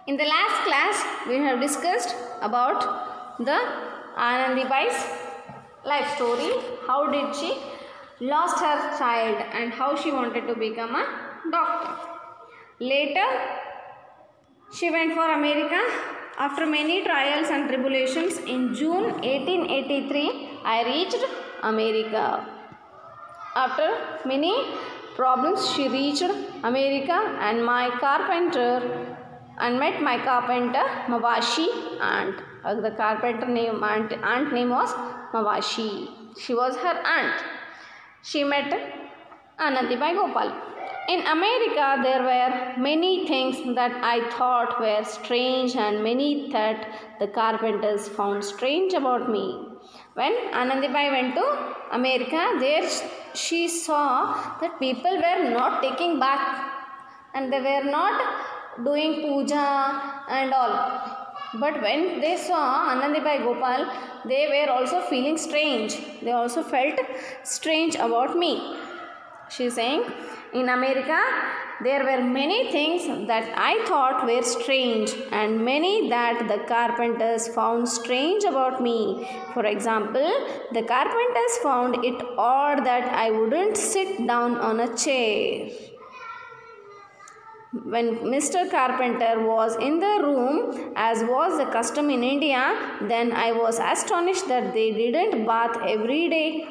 In the last class, we have discussed about the Anandibai's life story. How did she lost her child and how she wanted to become a doctor. Later, she went for America. After many trials and tribulations, in June 1883, I reached America. After many problems, she reached America and met my carpenter Mawashi aunt. The carpenter aunt name was Mawashi. She was her aunt. She met Anandibai Gopal. In America, there were many things that I thought were strange and many that the carpenters found strange about me. When Anandibai went to America, there she saw that people were not taking bath and they were not doing puja and all. But when they saw Anandibai Gopal, they were also feeling strange. They also felt strange about me. She is saying, in America, there were many things that I thought were strange and many that the carpenters found strange about me. For example, the carpenters found it odd that I wouldn't sit down on a chair. When Mr. Carpenter was in the room, as was the custom in India, then I was astonished that they didn't bath every day.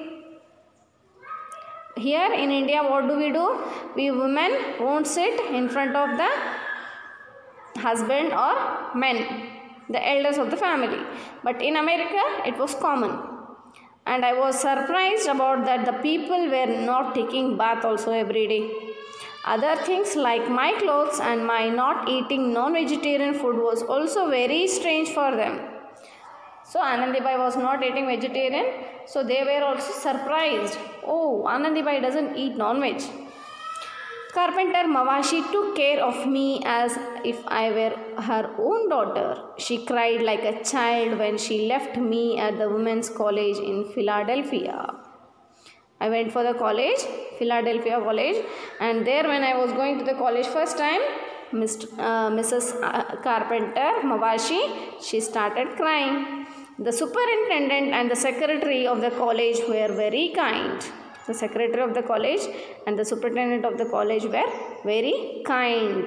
Here in India, what do? We women won't sit in front of the husband or men, the elders of the family. But in America, it was common. And I was surprised about that the people were not taking bath also every day. Other things like my clothes and my not eating non-vegetarian food was also very strange for them. So Anandibai was not eating vegetarian, so they were also surprised. Oh, Anandibai doesn't eat non-veg. Carpenter Mawashi took care of me as if I were her own daughter. She cried like a child when she left me at the women's college in Philadelphia. I went for the college, Philadelphia College, and there when I was going to the college first time, Mrs. Carpenter Mawashi, she started crying. The superintendent and the secretary of the college were very kind. The secretary of the college and the superintendent of the college were very kind.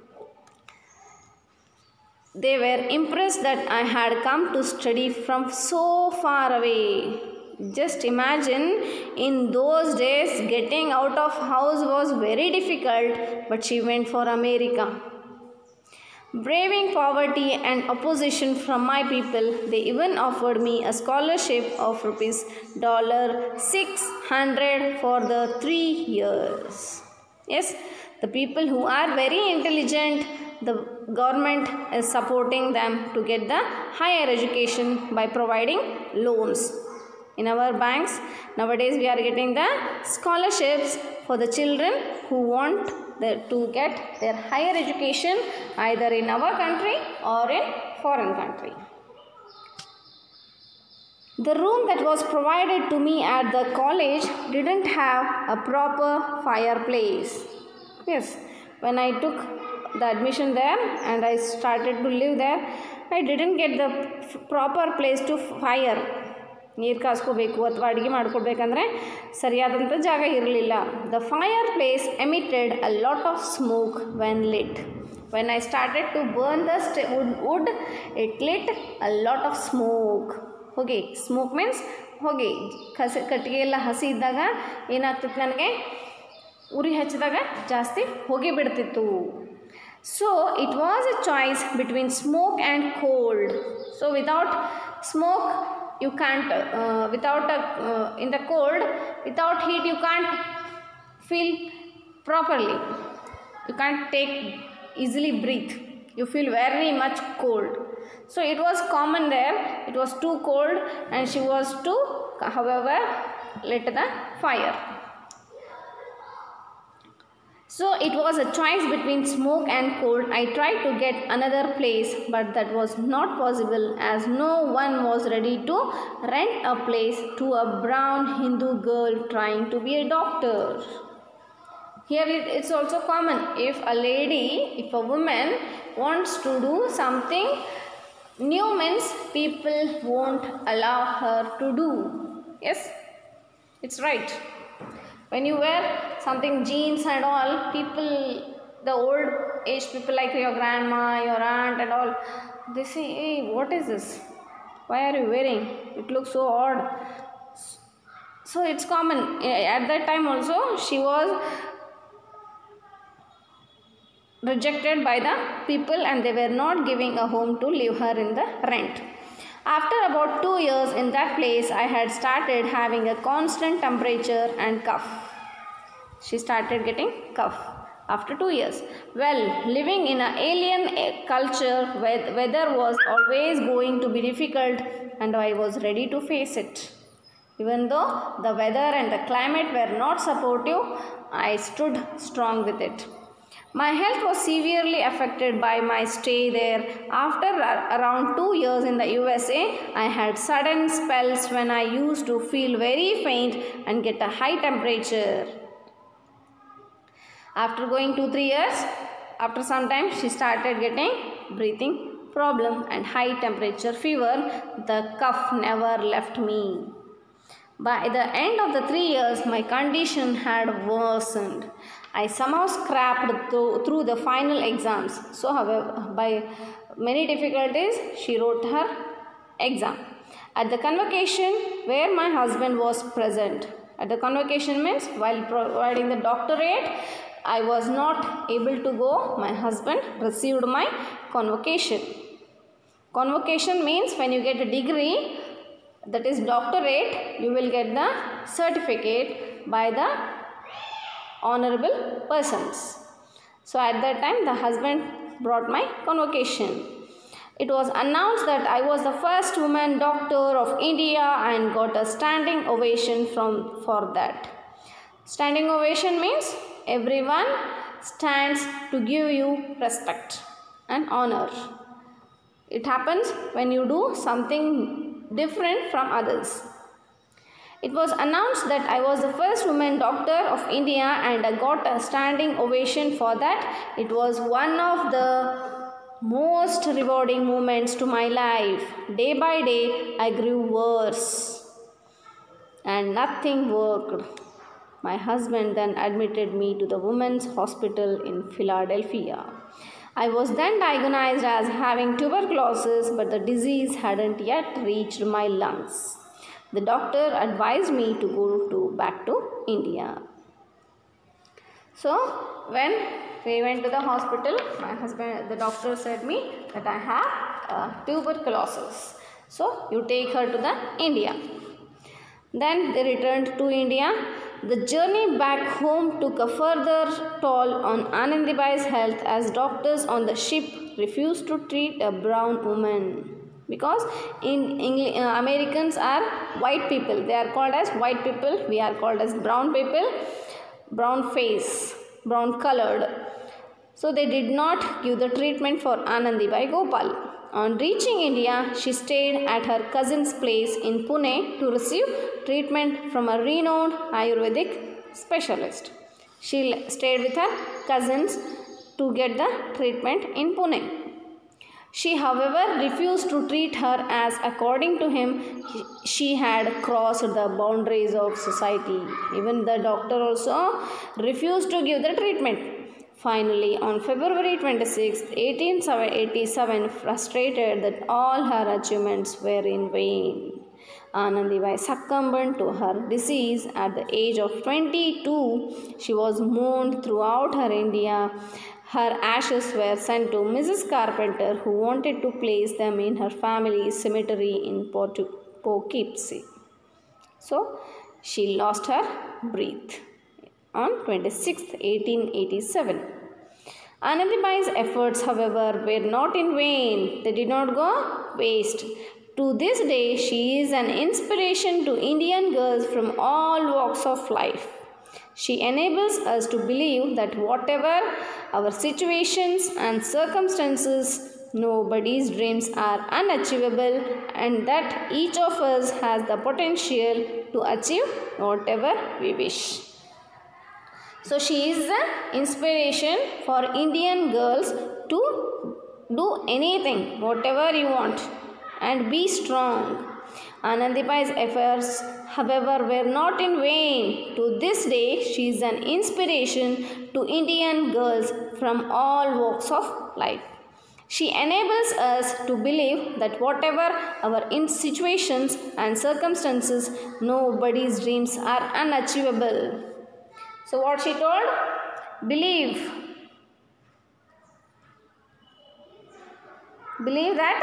They were impressed that I had come to study from so far away. Just imagine, in those days getting out of house was very difficult, but she went for America. Braving poverty and opposition from my people, they even offered me a scholarship of $600 for the 3 years. Yes, the people who are very intelligent, the government is supporting them to get the higher education by providing loans. In our banks, nowadays we are getting the scholarships for the children who want to get their higher education either in our country or in foreign country. The room that was provided to me at the college didn't have a proper fireplace. Yes, when I took the admission there and I started to live there, I didn't get the proper place to fire. ನೀರು ಕಾಸ್ಕೋಬೇಕು ಅಥವಾ ಅಡುಗೆ ಮಾಡ್ಕೊಳ್ಬೇಕಂದ್ರೆ ಸರಿಯಾದಂಥ ಜಾಗ ಇರಲಿಲ್ಲ. The fireplace emitted a lot of smoke when lit. When I started to burn the wood it lit a lot of smoke. ಹೊಗೆ, smoke means ಹೊಗೆ. ಕಟ್ಟಿಗೆ ಎಲ್ಲ ಹಸಿ ಇದ್ದಾಗ ಏನಾಗ್ತಿತ್ತು, ನನಗೆ ಉರಿ ಹಚ್ಚಿದಾಗ ಜಾಸ್ತಿ ಹೊಗೆ ಬಿಡ್ತಿತ್ತು. So it was a choice between smoke and cold. So without smoke you can't in the cold, without heat you can't feel properly, you can't easily breathe, you feel very much cold. So it was common there, it was too cold and she was to however lit the fire. So it was a choice between smoke and cold. I tried to get another place, but that was not possible as no one was ready to rent a place to a brown Hindu girl trying to be a doctor. Here it's also common. If a woman wants to do something new, means people won't allow her to do. Yes, it's right. When you wear something jeans and all, people, the old age people like your grandma, your aunt and all, they say, hey, what is this? Why are you wearing? It looks so odd. So it's common. At that time also, she was rejected by the people and they were not giving a home to leave her in the rent. After about 2 years in that place, I had started having a constant temperature and cough. She started getting cough after 2 years. Well, living in an alien culture where weather was always going to be difficult and I was ready to face it. Even though the weather and the climate were not supportive, I stood strong with it. My health was severely affected by my stay there. After around 2 years in the USA, I had sudden spells when I used to feel very faint and get a high temperature. After going 2-3 years, after some time, she started getting breathing problem and high temperature fever. The cough never left me. By the end of the 3 years, my condition had worsened. I somehow scrapped through the final exams. So, however, by many difficulties, she wrote her exam. At the convocation where my husband was present. At the convocation means while providing the doctorate, I was not able to go. My husband received my convocation. Convocation means when you get a degree, that is doctorate, you will get the certificate by the honorable persons. So at that time the husband brought my convocation. It was announced that I was the first woman doctor of India and got a standing ovation for that. Standing ovation means everyone stands to give you respect and honor. It happens when you do something different from others. It was announced that I was the first woman doctor of India and I got a standing ovation for that. It was one of the most rewarding moments to my life. Day by day, I grew worse and nothing worked. My husband then admitted me to the women's hospital in Philadelphia. I was then diagnosed as having tuberculosis, but the disease hadn't yet reached my lungs. The doctor advised me to go back to India. So, when we went to the hospital, the doctor said me that I have tuberculosis. So, you take her to the India. Then they returned to India. The journey back home took a further toll on Anandibai's health as doctors on the ship refused to treat a brown woman. Because Americans are white people. They are called as white people. We are called as brown people. Brown face, brown colored. So they did not give the treatment for Anandibai Gopal. On reaching India, she stayed at her cousin's place in Pune to receive treatment from a renowned Ayurvedic specialist. She stayed with her cousins to get the treatment in Pune. She, however, refused to treat her as, according to him, she had crossed the boundaries of society. Even the doctor also refused to give the treatment. Finally, on February 26, 1887, frustrated that all her achievements were in vain, Anandibai succumbed to her disease at the age of 22. She was mourned throughout her India. Her ashes were sent to Mrs. Carpenter, who wanted to place them in her family's cemetery in Poughkeepsie. So, she lost her breath on 26th, 1887. Anandibai's efforts, however, were not in vain. They did not go waste. To this day, she is an inspiration to Indian girls from all walks of life. She enables us to believe that whatever our situations and circumstances, nobody's dreams are unachievable and that each of us has the potential to achieve whatever we wish. So she is the inspiration for Indian girls to do anything, whatever you want, and be strong. Anandibai's efforts, however, were not in vain. To this day, she is an inspiration to Indian girls from all walks of life. She enables us to believe that whatever our situations and circumstances, nobody's dreams are unachievable. So what she told? Believe that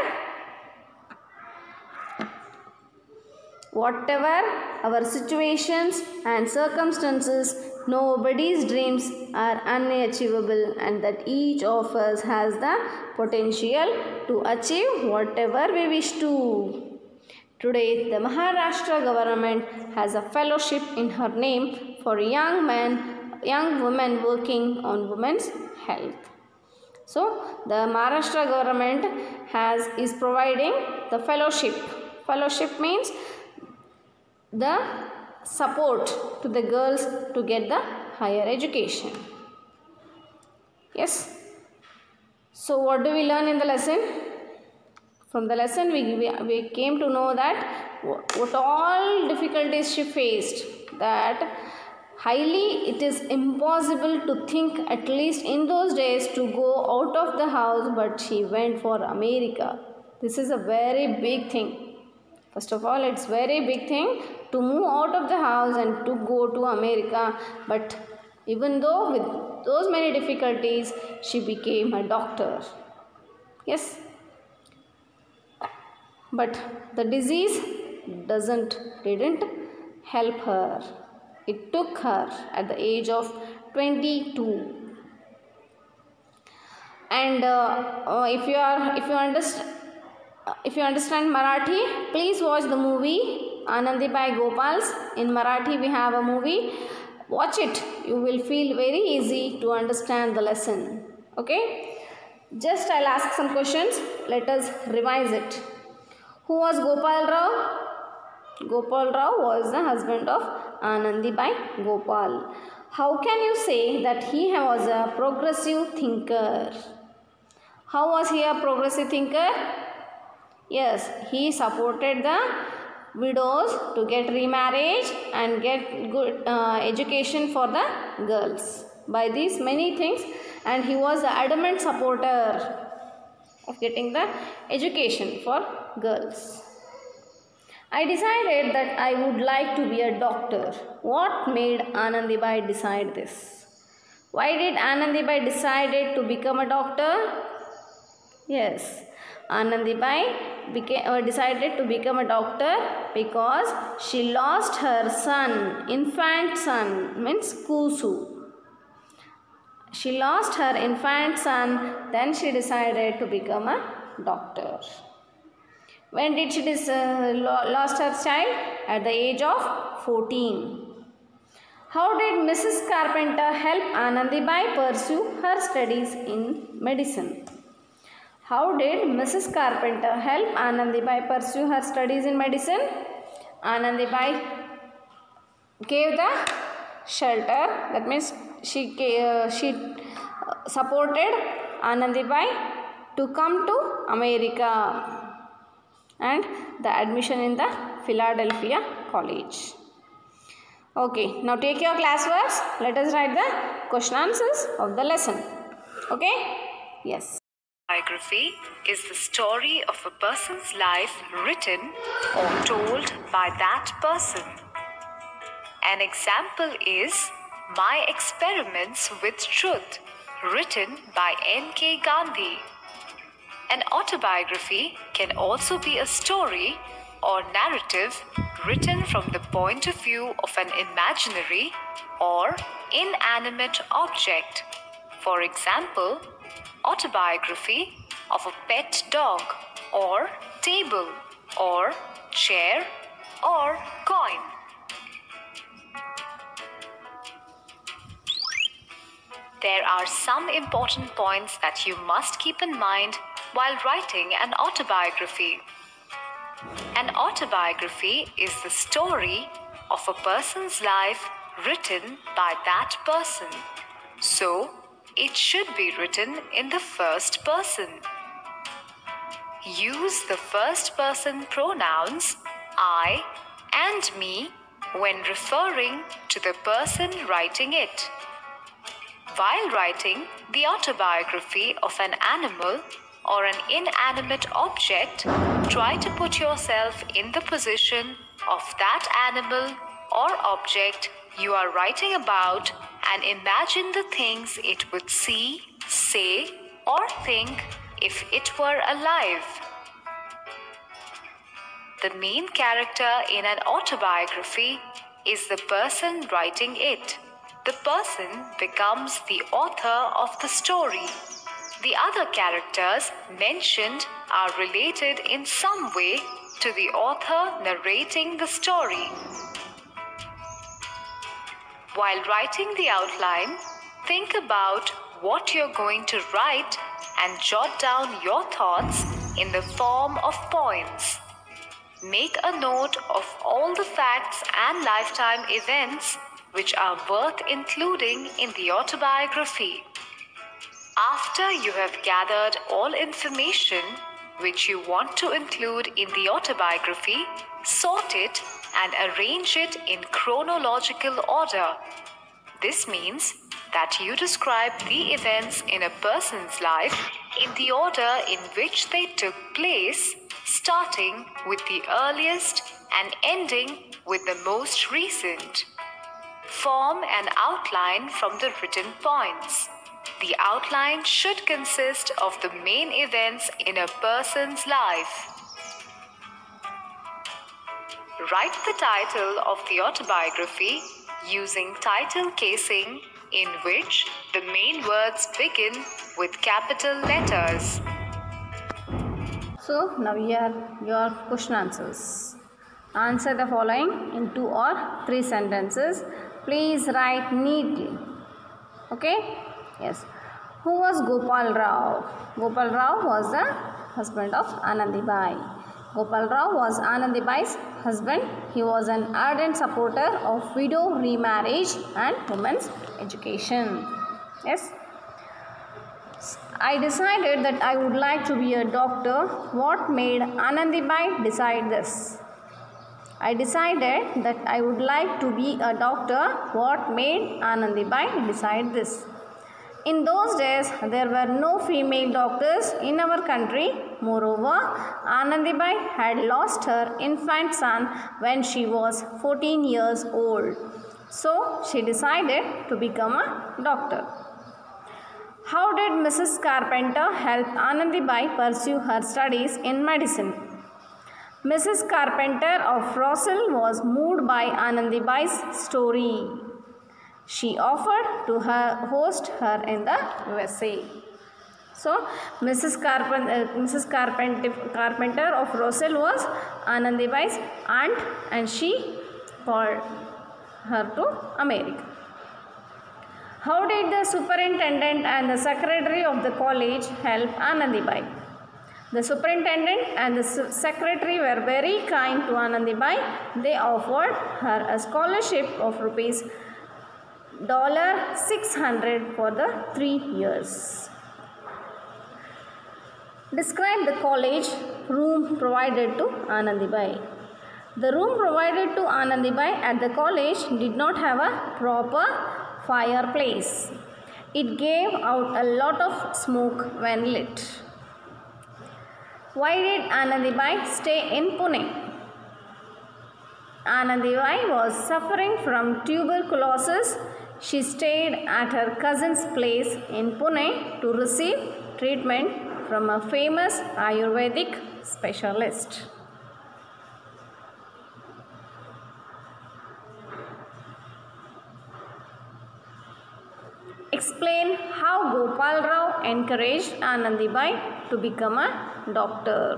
whatever our situations and circumstances, nobody's dreams are unachievable, and that each of us has the potential to achieve whatever we wish to. Today, the Maharashtra government has a fellowship in her name for young women working on women's health. So, the Maharashtra government is providing the fellowship. Fellowship means the support to the girls to get the higher education. Yes. So what do we learn in the lesson? From the lesson we came to know that what all difficulties she faced, that highly it is impossible to think, at least in those days, to go out of the house, but she went for America. This is a very big thing. First of all, it's very big thing to move out of the house and to go to America. But even though with those many difficulties, she became a doctor. Yes. But the disease didn't help her. It took her at the age of 22. And if you understand Marathi, please watch the movie Anandibai Gopals. In Marathi we have a movie. Watch it. You will feel very easy to understand the lesson. Okay? Just I'll ask some questions. Let us revise it. Who was Gopal Rao? Gopal Rao was the husband of Anandibai Gopal. How can you say that he was a progressive thinker? How was he a progressive thinker? Yes, he supported the widows to get remarriage and get good education for the girls. By these many things, and he was the adamant supporter of getting the education for girls. I decided that I would like to be a doctor. What made Anandibai decide this? Why did Anandibai decided to become a doctor? Yes, Anandibai decided to become a doctor because she lost her son, infant son, means Kusu. She lost her infant son, then she decided to become a doctor. When did she lost her child? At the age of 14. How did Mrs. Carpenter help Anandibai pursue her studies in medicine? How did Mrs. Carpenter help Anandibai pursue her studies in medicine? Anandibai gave the shelter. That means she supported Anandibai to come to America and the admission in the Philadelphia College. Okay, now take your classworks. Let us write the question answers of the lesson. Okay? Yes. Biography is the story of a person's life written or told by that person. An example is My Experiments with Truth, written by N.K. Gandhi. An autobiography can also be a story or narrative written from the point of view of an imaginary or inanimate object. For example, autobiography of a pet dog or table or chair or coin. There are some important points that you must keep in mind while writing an autobiography. An autobiography is the story of a person's life written by that person. So, it should be written in the first person. Use the first person pronouns I and me when referring to the person writing it. While writing the autobiography of an animal or an inanimate object, try to put yourself in the position of that animal or object you are writing about and imagine the things it would see, say, or think if it were alive. The main character in an autobiography is the person writing it. The person becomes the author of the story. The other characters mentioned are related in some way to the author narrating the story. While writing the outline, think about what you're going to write and jot down your thoughts in the form of points. Make a note of all the facts and lifetime events which are worth including in the autobiography. After you have gathered all information which you want to include in the autobiography, sort it and arrange it in chronological order. This means that you describe the events in a person's life in the order in which they took place, starting with the earliest and ending with the most recent. Form an outline from the written points. The outline should consist of the main events in a person's life. Write the title of the autobiography using title casing in which the main words begin with capital letters. So now here your question answers. Answer the following in 2 or 3 sentences. Please write neatly. Okay? Yes. Who was Gopal Rao? Gopal Rao was the husband of Anandibai. Gopal Rao was Anandibai's husband. He was an ardent supporter of widow remarriage and women's education. Yes. I decided that I would like to be a doctor. What made Anandibai decide this? I decided that I would like to be a doctor. What made Anandibai decide this? In those days, there were no female doctors in our country. Moreover, Anandibai had lost her infant son when she was 14 years old. So, she decided to become a doctor. How did Mrs. Carpenter help Anandibai pursue her studies in medicine? Mrs. Carpenter of Rossall was moved by Anandibai's story. She offered to host her in the USA. So, Mrs. Carpenter of Rossall was Anandibai's aunt and she called her to America. How did the superintendent and the secretary of the college help Anandibai? The superintendent and the secretary were very kind to Anandibai. They offered her a scholarship of rupees $600 for the 3 years. Describe the college room provided to Anandibai. The room provided to Anandibai at the college did not have a proper fireplace. It gave out a lot of smoke when lit. Why did Anandibai stay in Pune? Anandibai was suffering from tuberculosis. She stayed at her cousin's place in Pune to receive treatment from a famous Ayurvedic specialist. Explain how Gopal Rao encouraged Anandibai to become a doctor.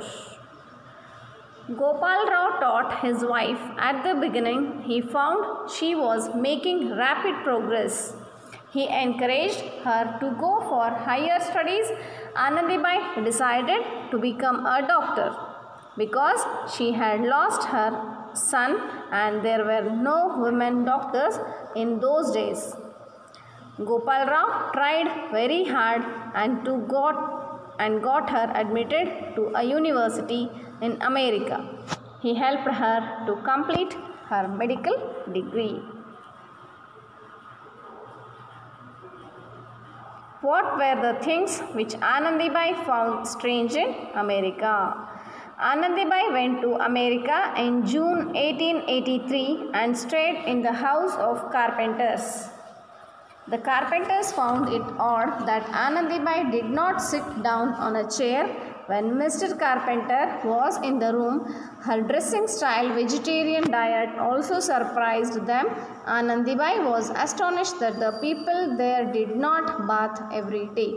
Gopal Rao taught his wife at the beginning. He found she was making rapid progress. He encouraged her to go for higher studies. Anandibai decided to become a doctor. because she had lost her son and there were no women doctors in those days. Gopal Rao tried very hard and got her admitted to a university in America. He helped her to complete her medical degree. What were the things which Anandibai found strange in America? Anandibai went to America in June 1883 and stayed in the house of carpenters. The carpenters found it odd that Anandibai did not sit down on a chair when Mr. Carpenter was in the room. Her dressing style, vegetarian diet also surprised them. Anandibai was astonished that the people there did not bath every day.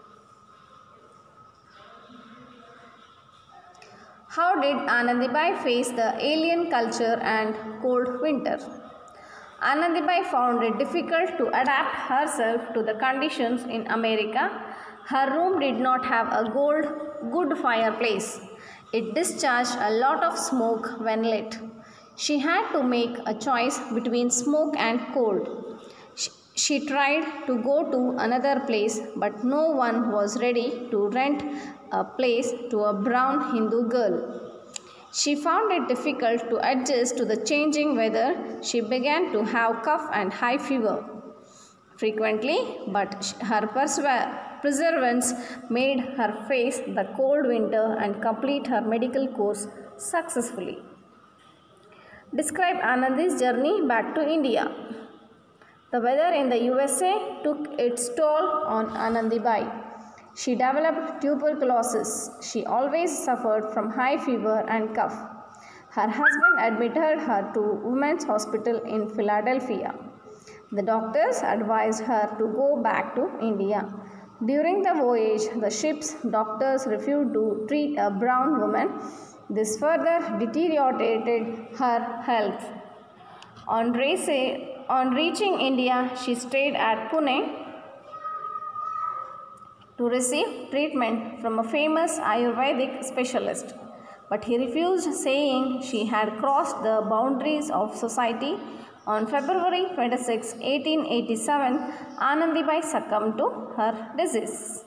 How did Anandibai face the alien culture and cold winter? Anandibai found it difficult to adapt herself to the conditions in America. Her room did not have a good fireplace. It discharged a lot of smoke when lit. She had to make a choice between smoke and cold. She tried to go to another place, but no one was ready to rent a place to a brown Hindu girl. She found it difficult to adjust to the changing weather. She began to have cough and high fever frequently, but her perseverance made her face the cold winter and complete her medical course successfully. Describe Anandi's journey back to India. The weather in the USA took its toll on Anandibai. She developed tuberculosis. She always suffered from high fever and cough. Her husband admitted her to Women's Hospital in Philadelphia. The doctors advised her to go back to India. During the voyage, the ship's doctors refused to treat a brown woman. This further deteriorated her health. On reaching India, she stayed at Pune to receive treatment from a famous Ayurvedic specialist. But he refused, saying she had crossed the boundaries of society. On February 26, 1887, Anandibai succumbed to her disease.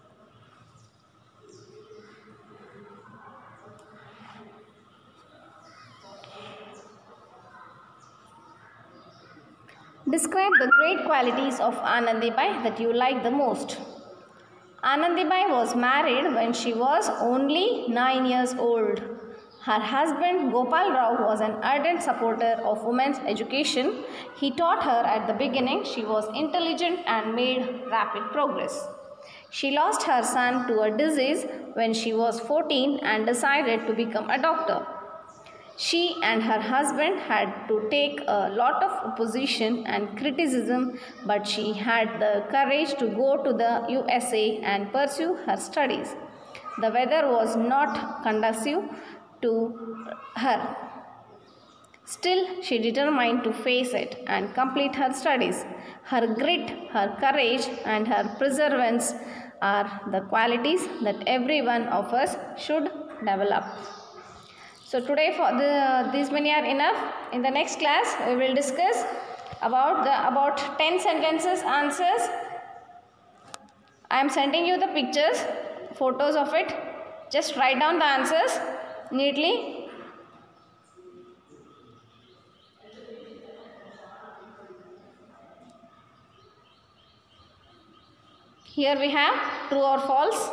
Describe the great qualities of Anandibai that you like the most. Anandibai was married when she was only 9 years old. Her husband Gopal Rao was an ardent supporter of women's education. He taught her at the beginning. She was intelligent and made rapid progress. She lost her son to a disease when she was 14 and decided to become a doctor. She and her husband had to take a lot of opposition and criticism, but she had the courage to go to the USA and pursue her studies. The weather was not conducive to her. Still, she determined to face it and complete her studies. Her grit, her courage, and her perseverance are the qualities that every one of us should develop. So today these many are enough. In the next class we will discuss about 10 sentences answers. I am sending you the pictures, photos of it. Just write down the answers neatly. Here we have true or false.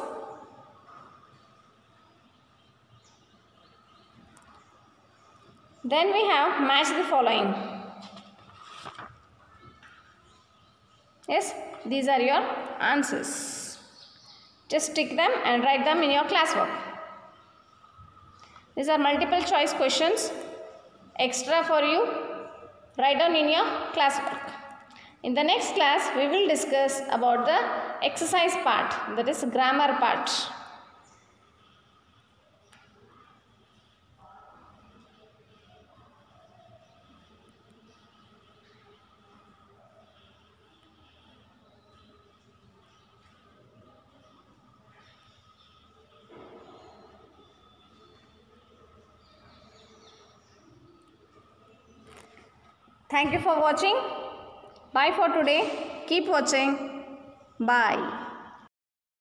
Then we have match the following. Yes, these are your answers. Just tick them and write them in your classwork. These are multiple choice questions. Extra for you. Write down in your classwork. In the next class, we will discuss about the exercise part, that is grammar part. Thank you for watching. Bye for today. Keep watching. Bye.